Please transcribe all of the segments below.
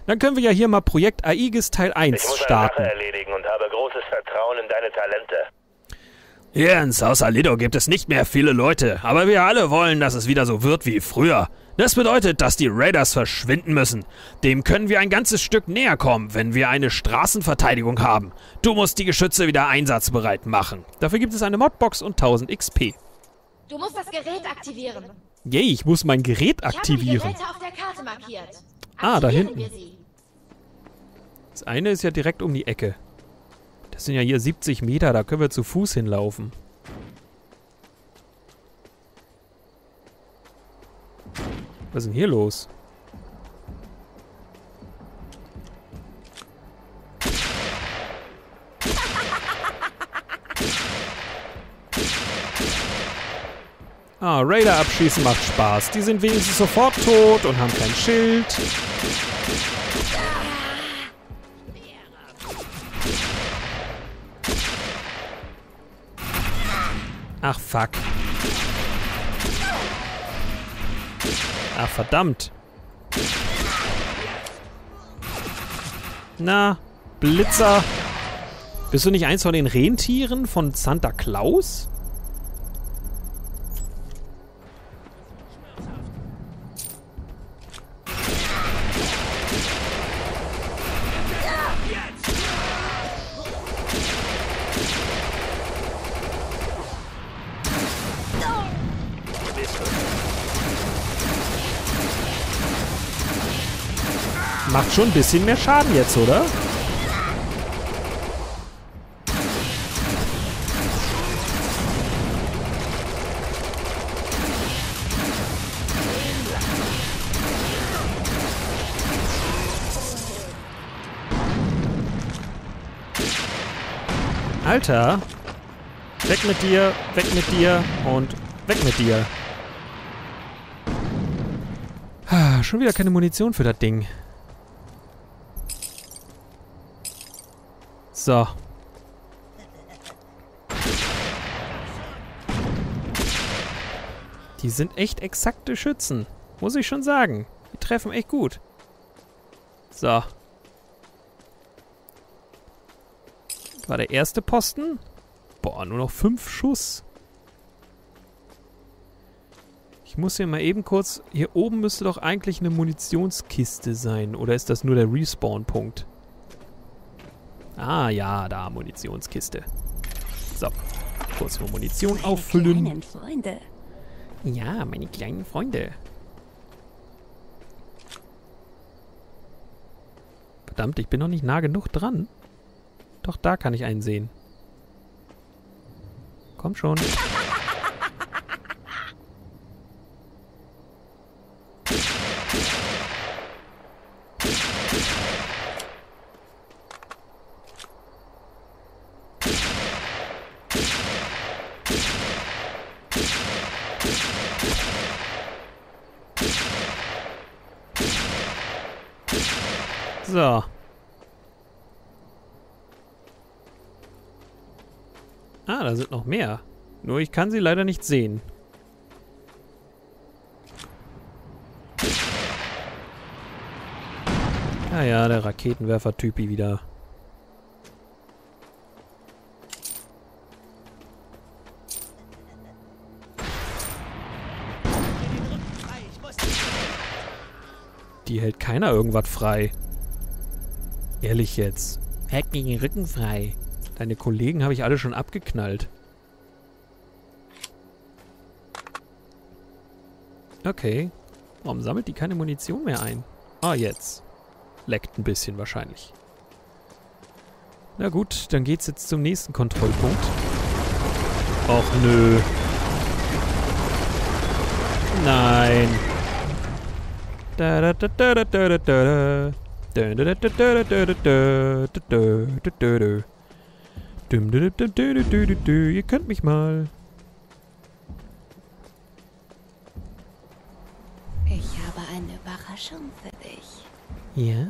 Dann können wir ja hier mal Projekt Aigis Teil 1 Ich muss starten. eine Sache erledigen und habe großes Vertrauen in deine Talente. Hier in Sausalito gibt es nicht mehr viele Leute, aber wir alle wollen, dass es wieder so wird wie früher. Das bedeutet, dass die Raiders verschwinden müssen. Dem können wir ein ganzes Stück näher kommen, wenn wir eine Straßenverteidigung haben. Du musst die Geschütze wieder einsatzbereit machen. Dafür gibt es eine Modbox und 1000 XP. Du musst das Gerät aktivieren. Yay, ich muss mein Gerät Ich habe die aktivieren. Geräte auf der Karte markiert. Ah, da Aktivieren hinten. wir sie. Das eine ist ja direkt um die Ecke. Das sind ja hier 70 Meter, da können wir zu Fuß hinlaufen. Was ist denn hier los? Ah, Raider abschießen macht Spaß. Die sind wenigstens sofort tot und haben kein Schild. Ach, fuck. Ach, verdammt. Na, Blitzer. Bist du nicht eins von den Rentieren von Santa Claus? Macht schon ein bisschen mehr Schaden jetzt, oder? Alter! Weg mit dir und weg mit dir. Schon wieder keine Munition für das Ding. So. Die sind echt exakte Schützen. Muss ich schon sagen. Die treffen echt gut. So. Das war der erste Posten. Boah, nur noch 5 Schuss. Ich muss hier mal eben kurz... Hier oben müsste doch eigentlich eine Munitionskiste sein. Oder ist das nur der Respawn-Punkt? Ah ja, da, Munitionskiste. So, kurz mal Munition auffüllen. Meine kleinen Freunde. Ja, meine kleinen Freunde. Verdammt, ich bin noch nicht nah genug dran. Doch, da kann ich einen sehen. Komm schon. So. Ah, da sind noch mehr. Nur ich kann sie leider nicht sehen. Ah ja, der Raketenwerfer-Typi wieder. Die hält keiner irgendwas frei. Ehrlich jetzt. Hält mir den Rücken frei. Deine Kollegen habe ich alle schon abgeknallt. Okay. Warum sammelt die keine Munition mehr ein? Ah, jetzt. Leckt ein bisschen wahrscheinlich. Na gut, dann geht's jetzt zum nächsten Kontrollpunkt. Och nö. Nein. Da da da da da da da. Ihr könnt mich mal. Ich habe eine Überraschung für dich. Ja.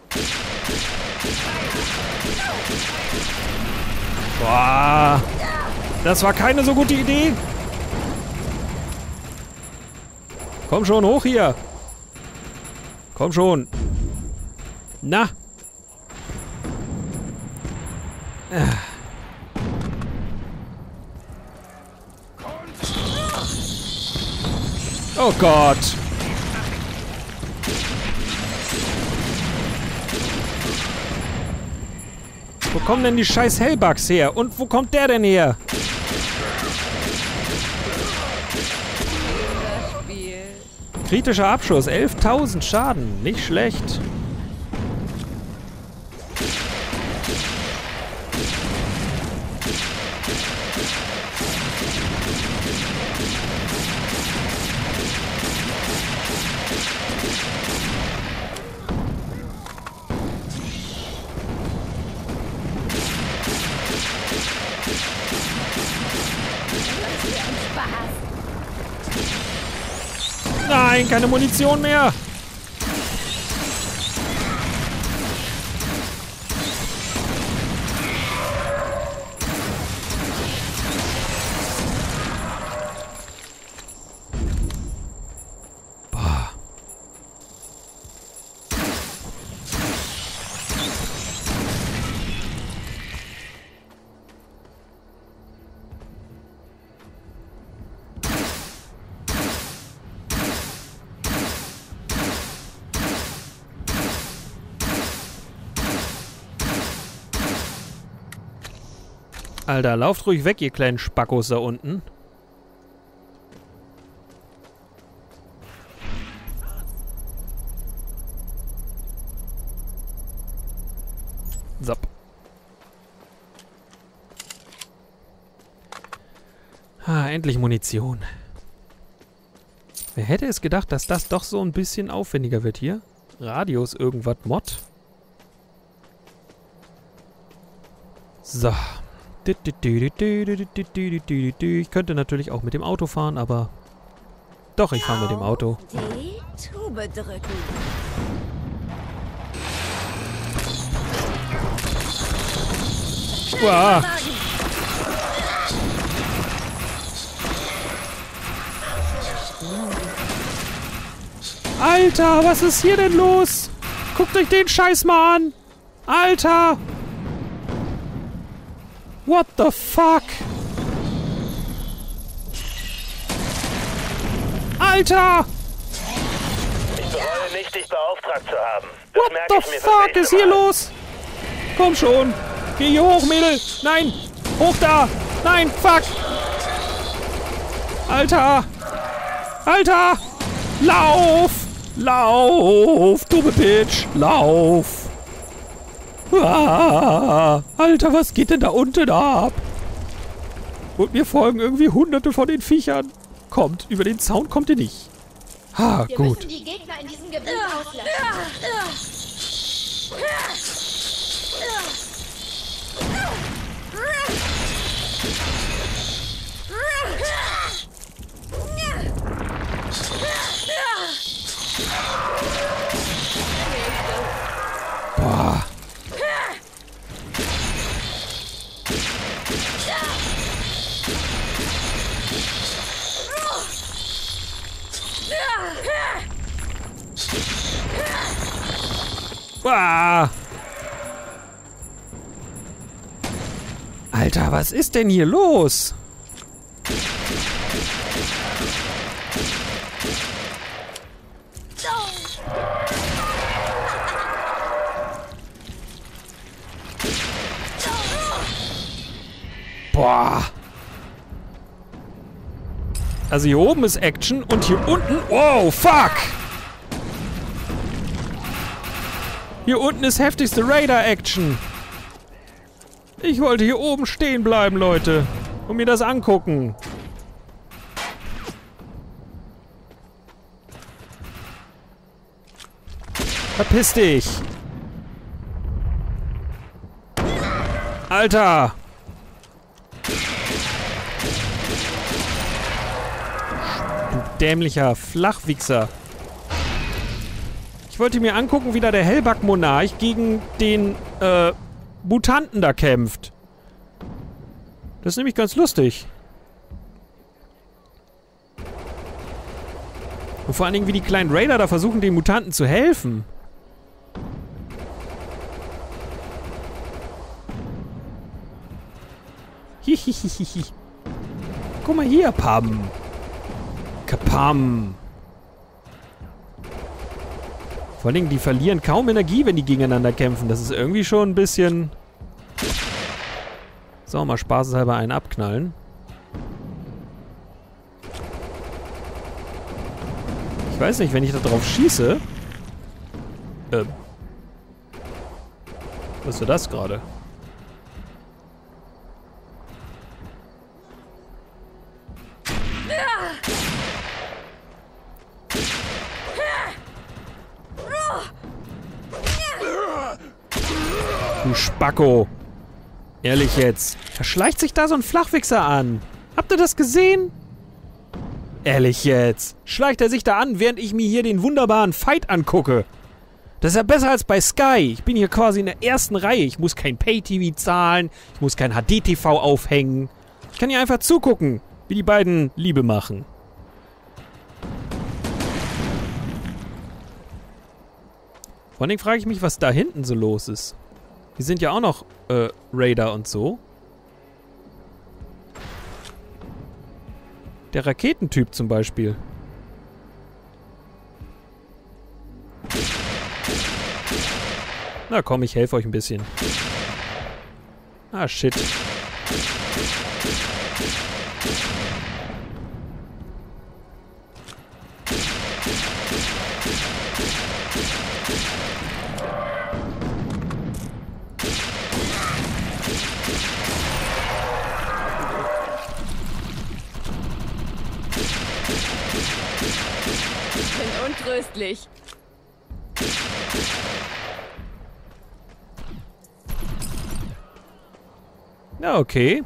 Boah. Das war keine so gute Idee. Komm schon, hoch hier. Komm schon. Na. Oh Gott. Wo kommen denn die scheiß Hellbugs her? Und wo kommt der denn her? Kritischer Abschuss, 11.000 Schaden. Nicht schlecht. Nein, keine Munition mehr. Boah. Alter, lauft ruhig weg, ihr kleinen Spackos da unten. Zap. Ah, endlich Munition. Wer hätte es gedacht, dass das doch so ein bisschen aufwendiger wird hier? Radius irgendwas Mod. So. Ich könnte natürlich auch mit dem Auto fahren, aber... Doch, ich fahre mit dem Auto. Die Tube drücken. Uah. Alter, was ist hier denn los? Guckt euch den Scheiß mal an. Alter. What the fuck? Alter! Ich bereue nicht, dich beauftragt zu haben. What the fuck ist hier los? Komm schon. Geh hier hoch, Mädel. Nein. Hoch da. Nein, fuck. Alter. Alter. Lauf. Lauf, dumme Bitch. Lauf. Ah, Alter, was geht denn da unten ab? Und mir folgen irgendwie hunderte von den Viechern. Kommt, über den Zaun kommt ihr nicht. Ha, Wir gut. müssen die Gegner in diesem Gebiet auslöschen. Boah. Boah. Alter, was ist denn hier los? Boah. Also hier oben ist Action und hier unten... Wow, fuck! Hier unten ist heftigste Raider-Action. Ich wollte hier oben stehen bleiben, Leute. Und mir das angucken. Verpiss dich. Alter. Du dämlicher Flachwichser. Ich wollte mir angucken, wie da der Hellbug-Monarch gegen den, Mutanten da kämpft. Das ist nämlich ganz lustig. Und vor allen Dingen, wie die kleinen Raider da versuchen, den Mutanten zu helfen. Hihihihi. Guck mal hier, Pam. Kapam. Vor allen Dingen, die verlieren kaum Energie, wenn die gegeneinander kämpfen. Das ist irgendwie schon ein bisschen... So, mal spaßeshalber einen abknallen. Ich weiß nicht, wenn ich da drauf schieße... Was war das gerade? Du Spacko. Ehrlich jetzt. Da schleicht sich da so ein Flachwichser an. Habt ihr das gesehen? Ehrlich jetzt. Schleicht er sich da an, während ich mir hier den wunderbaren Fight angucke. Das ist ja besser als bei Sky. Ich bin hier quasi in der ersten Reihe. Ich muss kein Pay-TV zahlen. Ich muss kein HD-TV aufhängen. Ich kann hier einfach zugucken, wie die beiden Liebe machen. Vor allem frage ich mich, was da hinten so los ist. Die sind ja auch noch Raider und so. Der Raketentyp zum Beispiel. Na komm, ich helfe euch ein bisschen. Ah, shit. Untröstlich. Ja, okay.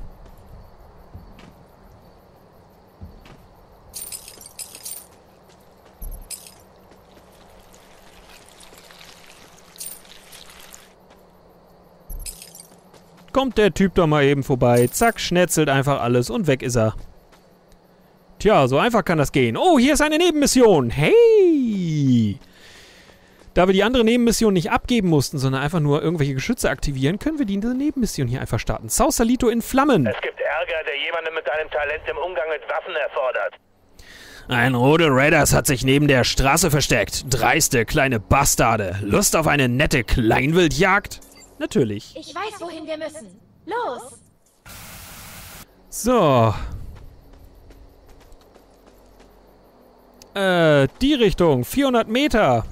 Kommt der Typ doch mal eben vorbei. Zack, schnetzelt einfach alles und weg ist er. Tja, so einfach kann das gehen. Oh, hier ist eine Nebenmission. Hey! Da wir die andere Nebenmission nicht abgeben mussten, sondern einfach nur irgendwelche Geschütze aktivieren, können wir diese Nebenmission hier einfach starten. Sausalito in Flammen. Es gibt Ärger, der jemanden mit einem Talent im Umgang mit Waffen erfordert. Ein Rode Raiders hat sich neben der Straße versteckt. Dreiste kleine Bastarde. Lust auf eine nette Kleinwildjagd? Natürlich. Ich weiß, wohin wir müssen. Los! So. Die Richtung. 400 Meter.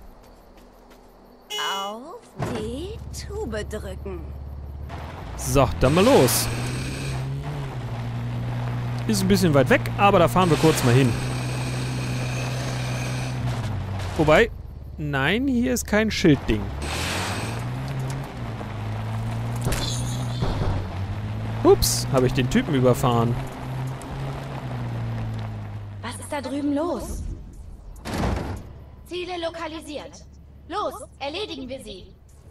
Auf die Tube drücken. So, dann mal los. Ist ein bisschen weit weg, aber da fahren wir kurz mal hin. Wobei, nein, hier ist kein Schildding. Ups, habe ich den Typen überfahren. Was ist da drüben los? Ziele lokalisiert. Los, erledigen wir sie.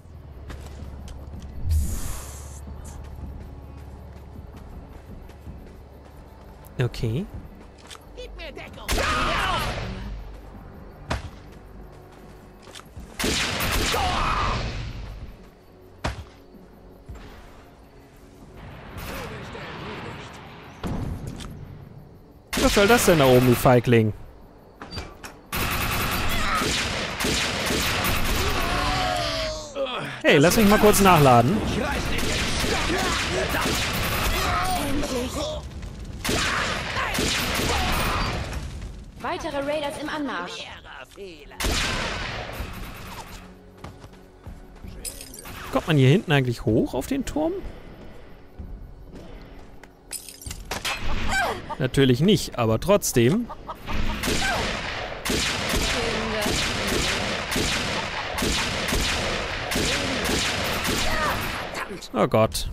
Okay. Gib mir Deckung. Was soll das denn da oben, du Feigling? Hey, lass mich mal kurz nachladen. Weitere Raiders im Anmarsch. Kommt man hier hinten eigentlich hoch auf den Turm? Natürlich nicht, aber trotzdem. Oh Gott.